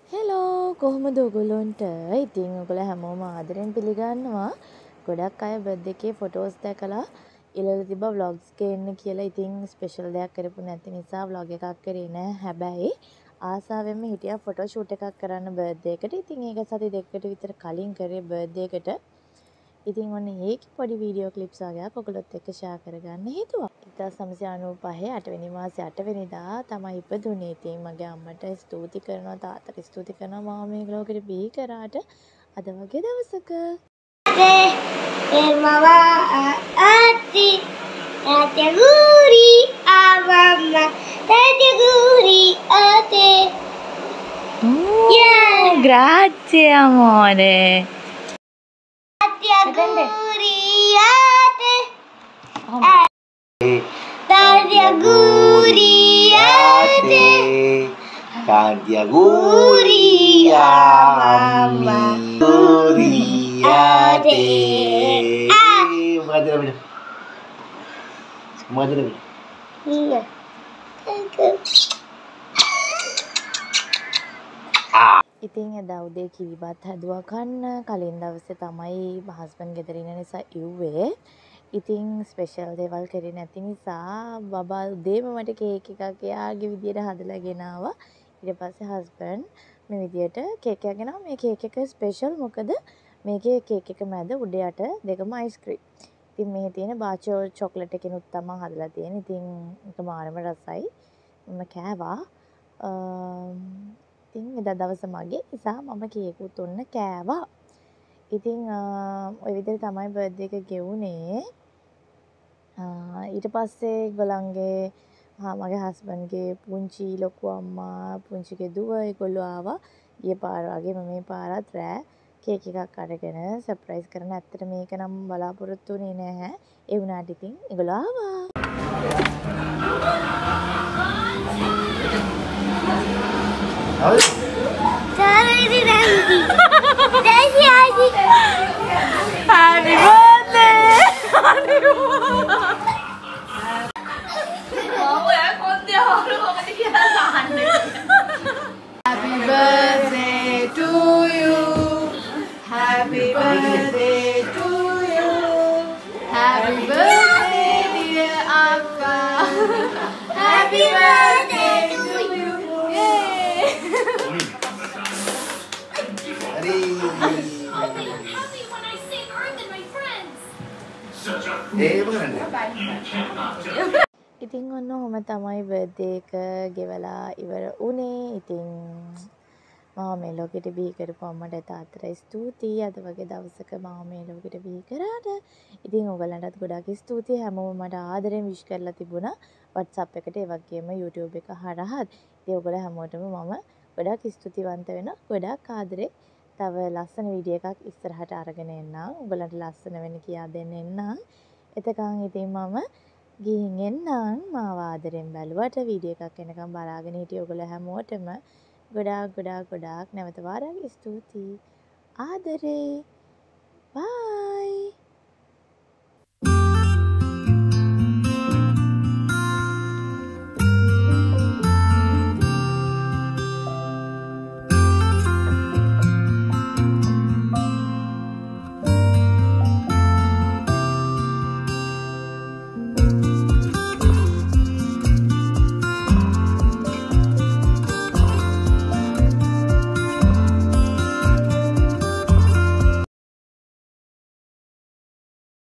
Hello කොහොමද ඔයගොල්ලන්ට? ඉතින් ඔයගොල්ලෝ හැමෝම ආදරෙන් පිළිගන්නවා. ගොඩක් අය බර්ත්ඩේ එකේ ෆොටෝස් දැකලා ඉලල තිබ්බා vlogs ගේන්න කියලා. ඉතින් ස්පෙෂල් දෙයක් කරපු නැති නිසා vlog එකක් කරේ නෑ. හැබැයි ආසාවෙන්ම හිටියා ෆොටෝ ෂූට් එකක් කරන්න බර්ත්ඩේ එකට. ඉතින් ඒක සති දෙකකට විතර කලින් කරේ බර්ත්ඩේ එකට. ඉතින් ඔන්න ඒකේ පොඩි වීඩියෝ ක්ලිප්ස් වගේක් ඔයගොල්ලොත් එක්ක ෂෙයා කරගන්න හිතුවා. 1995 8 වෙනි මාසේ 8 වෙනිදා තමයි ඉපදුනේ. ඉතින් මගේ අම්මට ස්තුති කරනවා, තාත්තට ස්තුති කරනවා මාව මේ ලෝකෙට බිහි කරාට අද වගේ දවසක. Grazie amore. Tantia guria mami guriate Mengajar apa? Mengajar apa? Iya. ඉතින් එදා උදේ කිරිබත් හැදුවා කන්න. කලින් දවසේ තමයි හස්බන්ඩ් ගෙදර ඉන්න නිසා ඉව්වේ. ඉතින් ස්පෙෂල් දේවල් කරේ නැති නිසා බබා උදේම මට කේක් එකක් එයාගේ විදියට හදලා ගෙනාවා. ඊට පස්සේ හස්බන්ඩ් මේ විදියට කේක් එකක් ගෙනාවා. මේ කේක් එක ස්පෙෂල් මොකද මේකේ කේක් එක මැද උඩ යට දෙකම අයිස්ක්‍රීම්. ඉතින් මේ තියෙන බාචෝ චොක්ලට් එකෙනුත් තමයි හදලා තියෙන්නේ. ඉතින් ඒක මාරම රසයි. මම කෑවා. ඉතින් එදා දවස මගේ නිසා මම කේකුත් ඔන්න කෑවා. ඉතින් ඔය විදිහට තමයි බර්ත්ඩේ එක ගෙවුනේ. ඊට පස්සේ ඒගොල්ලන්ගේ මගේ හස්බන්ඩ්ගේ පුංචි ලොකු අම්මා පුංචිගේ දුව ඒගොල්ලෝ ආවා. ගිය පාර වගේම මේ පාරත් රෑ කේක් එකක් අරගෙන සර්ප්‍රයිස් කරන. ඇත්තට මේක නම් බලාපොරොත්තු වෙන්නේ නැහැ. ඒ වුණාට ඉතින් ඒගොල්ලෝ ආවා. Happy birthday! Happy birthday to you. Happy birthday to you. Happy birthday dear Akka. Happy birthday to you. Yay! ඉතින් ඔන්න ඔහොම තමයි බර්ත්ඩේ එක ගෙවලා ඉවර වුණේ. ඉතින් මාව මේ ලෝකෙට බිහි කරපු අම්මට තාත්තට ස්තුතියි. අද වගේ දවසක මාව මේ ලෝකෙට බිහි කරාට. ඉතින් ඔයගලන්ටත් ගොඩාක් ස්තුතියි. හැමෝම මට ආදරෙන් විශ් කරලා තිබුණා WhatsApp එකට ඒ වගේම YouTube එක හරහත්. ඉතින් ඔයගොල්ලෝ හැමෝටම මම ගොඩාක් ස්තුතිවන්ත වෙනවා. ගොඩාක් ආදරේ. තව ලස්සන වීඩියෝ එකක් ඉස්සරහට අරගෙන එන්නම්. ඔයගලන්ට ලස්සන වෙන්න කියා දෙන්න එන්නම්. එතකන් ඉතින් මම ගිහින් එන්නම්. මාව ආදරෙන් බැලුවට වීඩියෝ එකක් එනකම් බලාගෙන හිටිය ඔයගොල්ලෝ හැමෝටම ගොඩාක් නැවත වාරයක් ස්තුතියි. ආදරේ. බයි.